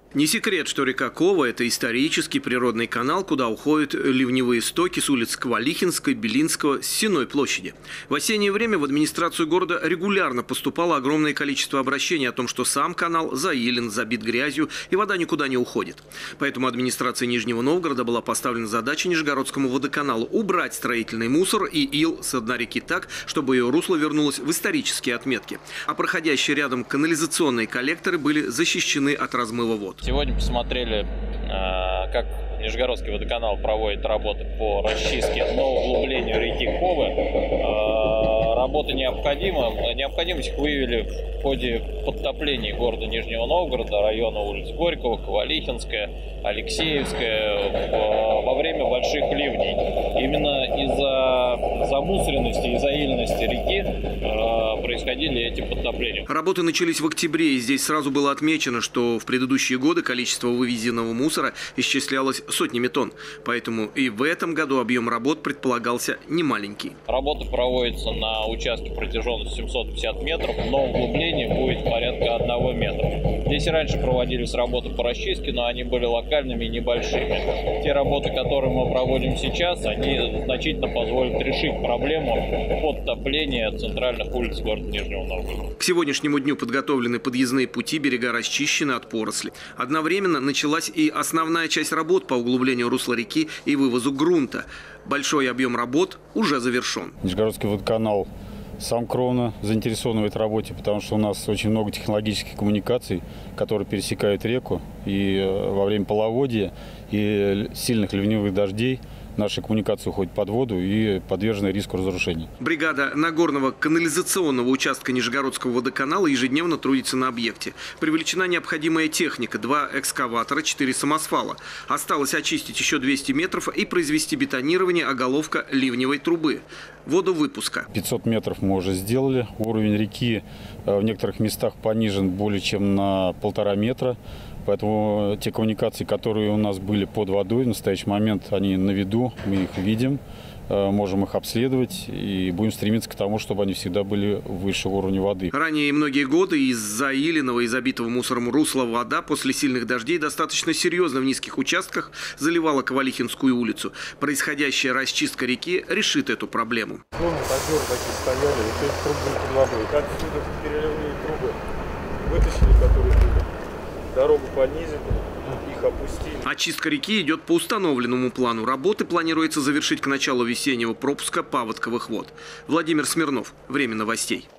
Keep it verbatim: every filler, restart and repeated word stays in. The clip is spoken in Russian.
Не секрет, что река Кова – это исторический природный канал, куда уходят ливневые стоки с улиц Квалихинской, Белинского, Сенной площади. В осеннее время в администрацию города регулярно поступало огромное количество обращений о том, что сам канал заилен, забит грязью и вода никуда не уходит. Поэтому администрации Нижнего Новгорода была поставлена задача Нижегородскому водоканалу убрать строительный мусор и ил с дна реки так, чтобы ее русло вернулось в исторические отметки. А проходящие рядом канализационные коллекторы были защищены от размыва вод. Сегодня посмотрели, как Нижегородский водоканал проводит работы по расчистке на углублению реки Ковы. Работа необходима. Необходимость их выявили в ходе подтопления города Нижнего Новгорода, района улиц Горького, Квалихинская, Алексеевская во время больших ливней. Именно из-за замусоренности и заильности реки происходили эти подтопления. Работы начались в октябре, и здесь сразу было отмечено, что в предыдущие годы количество вывезенного мусора исчислялось сотнями тонн. Поэтому и в этом году объем работ предполагался немаленький. Работа проводится на участке протяженностью семьсот пятьдесят метров, но углубление будет порядка одного метра. Здесь раньше проводились работы по расчистке, но они были локальными и небольшими. Те работы, которые мы проводим сейчас, они значительно позволят решить проблему подтопления центральных улиц города Нижнего Новгорода. К сегодняшнему дню подготовлены подъездные пути, берега расчищены от поросли. Одновременно началась и основная часть работ по углублению русла реки и вывозу грунта. Большой объем работ уже завершен. Нижегородский водоканал сам кровно заинтересован в этой работе, потому что у нас очень много технологических коммуникаций, которые пересекают реку. И во время половодья и сильных ливневых дождей наши коммуникации уходят под воду и подвержены риску разрушения. Бригада Нагорного канализационного участка Нижегородского водоканала ежедневно трудится на объекте. Привлечена необходимая техника, два экскаватора, четыре самосвала. Осталось очистить еще двести метров и произвести бетонирование оголовка ливневой трубы. Водовыпуска. пятьсот метров мы уже сделали. Уровень реки в некоторых местах понижен более чем на полтора метра. Поэтому те коммуникации, которые у нас были под водой, в настоящий момент они на виду, мы их видим, можем их обследовать и будем стремиться к тому, чтобы они всегда были выше уровня воды. Ранее многие годы из заиленного и забитого мусором русла вода после сильных дождей достаточно серьезно в низких участках заливала Квалихинскую улицу. Происходящая расчистка реки решит эту проблему. Словно озера такие стояли, и то трубы под водой. Как отсюда переливные трубы вытащили, которые были. Дорогу понизили, их опустили. Очистка реки идет по установленному плану. Работы планируется завершить к началу весеннего пропуска паводковых вод. Владимир Смирнов. Время новостей.